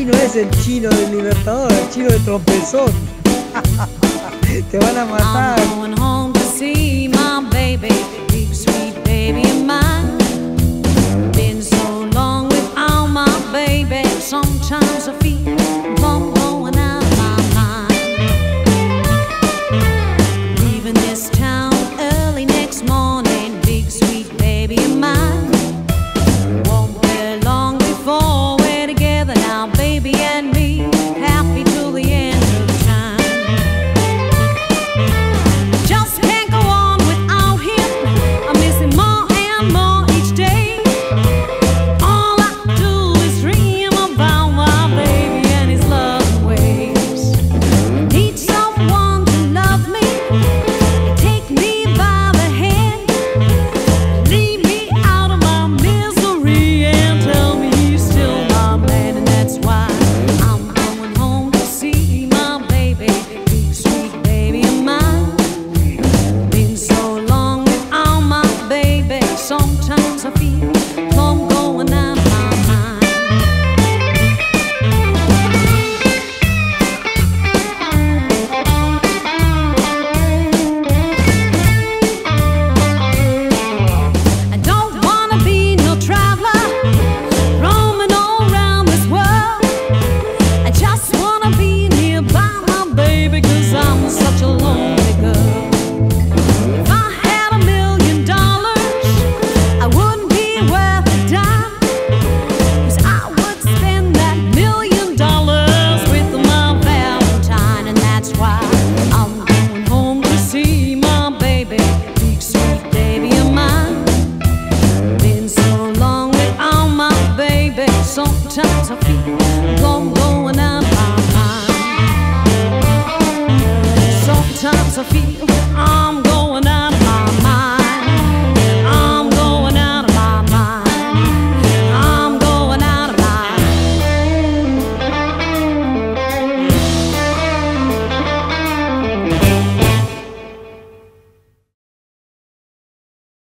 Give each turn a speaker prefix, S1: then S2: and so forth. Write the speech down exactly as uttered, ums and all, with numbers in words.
S1: Chino es el chino del Libertador, el chino de trompezón. Te van a matar.
S2: I'm going home to see my baby, big sweet baby of mine. Been so long without my baby, sometimes I feel I'm going out of my mind. Leaving this town early next morning, big sweet baby of mine. Won't be long before we're together now, baby and me, happy till the end of time. Just can't go on without him, I'm missing more and more each day. All I do is dream about my baby and his love ways. Need someone to love me, take me by the hand, lead me out of my misery and tell me he's still my man. And that's why I'm going home to see my baby, big sweet baby of mine. Been so long without my baby, sometimes I feel I'm going out of my mind. I don't wanna be no traveler, roaming all around this world. I just wanna be nearby my baby, 'cause I'm such a lonely girl. If I had a million dollars, I wouldn't be worth a dime, 'cause I would spend that million dollars with my Valentine. And that's why I'm going home to see my baby, big sweet baby of mine. Been so long without my baby, sometimes I feel I'm going